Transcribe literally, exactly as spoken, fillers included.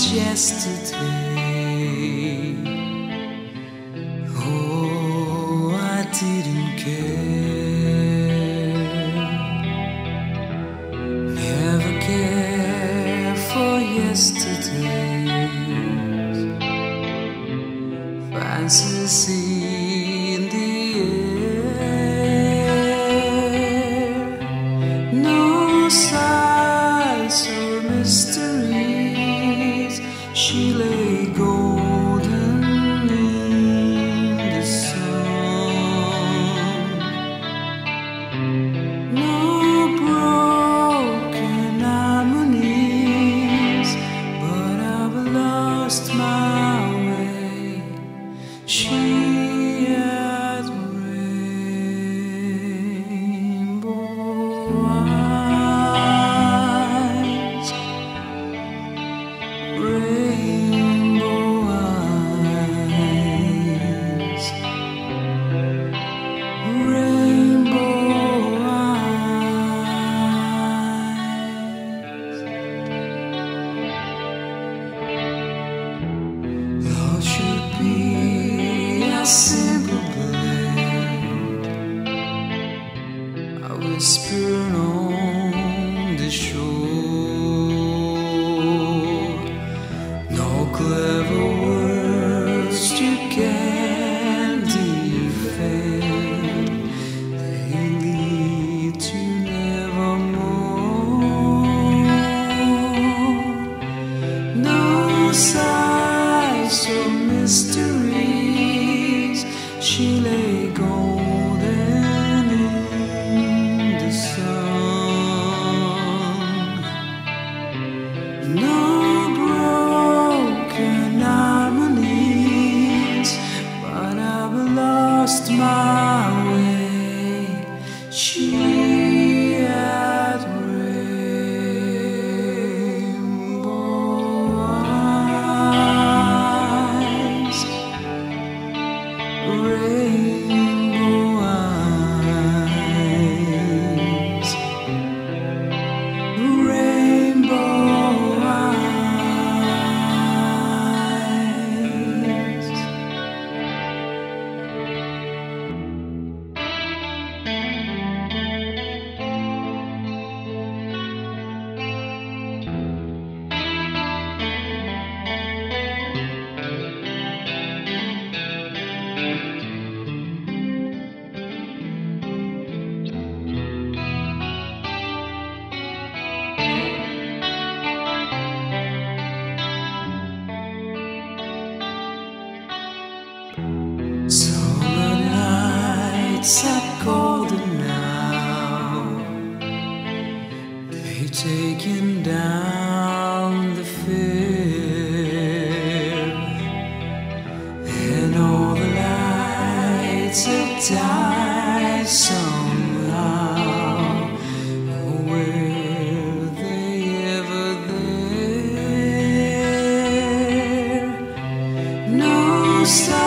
yesterday. Oh, I didn't care. Never care for yesterdays. Fantasy in the air. No sighs or mysteries. She lay golden in the sun. No broken harmonies, but I've lost my way. She had rainbow eyes, rainbow eyes, rainbow eyes. Love should be a simple blend, a whisper on the shore. No clever words you can defend, they lead to nevermore. No sighs or mysteries, she lay golden in the sun. No broken harmonies, but I've lost my way. She had rainbow eyes, rainbow eyes, rainbow eyes. Summer nights are golden now. They've taken down the fair, and all the lights have died somehow. Oh, were they ever there? No sign